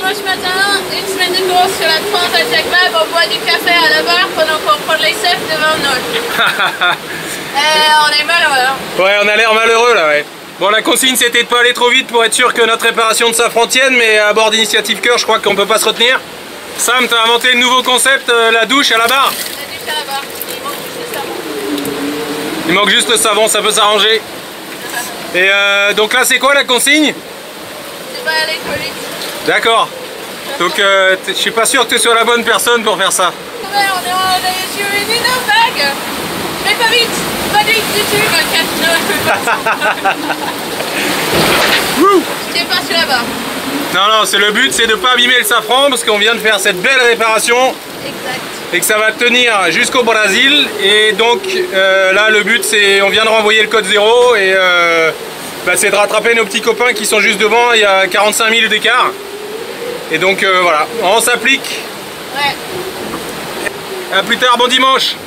dimanche matin, une semaine de course sur la Transalpes, on boit du café à la barre pendant qu'on prend les cèpes devant nous. On est malheureux. Hein. Ouais, on a l'air malheureux là, ouais. Bon, la consigne c'était de pas aller trop vite pour être sûr que notre réparation de safran tienne, mais à bord d'Initiative Cœur, je crois qu'on peut pas se retenir. Sam, t'as inventé le nouveau concept, la douche à la barre. La douche à la barre, Il manque juste le savon, ça peut s'arranger. Et donc là, c'est quoi la consigne? C'est pas aller trop vite. D'accord. Donc je suis pas sûr que tu sois la bonne personne pour faire ça. Ouais, on est sur une énorme vague. Mais pas vite du tout, 24 nœuds. Je tiens pas sur la barre. Non, c'est le but, c'est de pas abîmer le safran parce qu'on vient de faire cette belle réparation. Exact. Et que ça va tenir jusqu'au Brésil. Et donc là, le but, c'est on vient de renvoyer le code 0 et c'est de rattraper nos petits copains qui sont juste devant. Il y a 45 000 d'écart. Et donc voilà, on s'applique. Ouais. À plus tard, bon dimanche.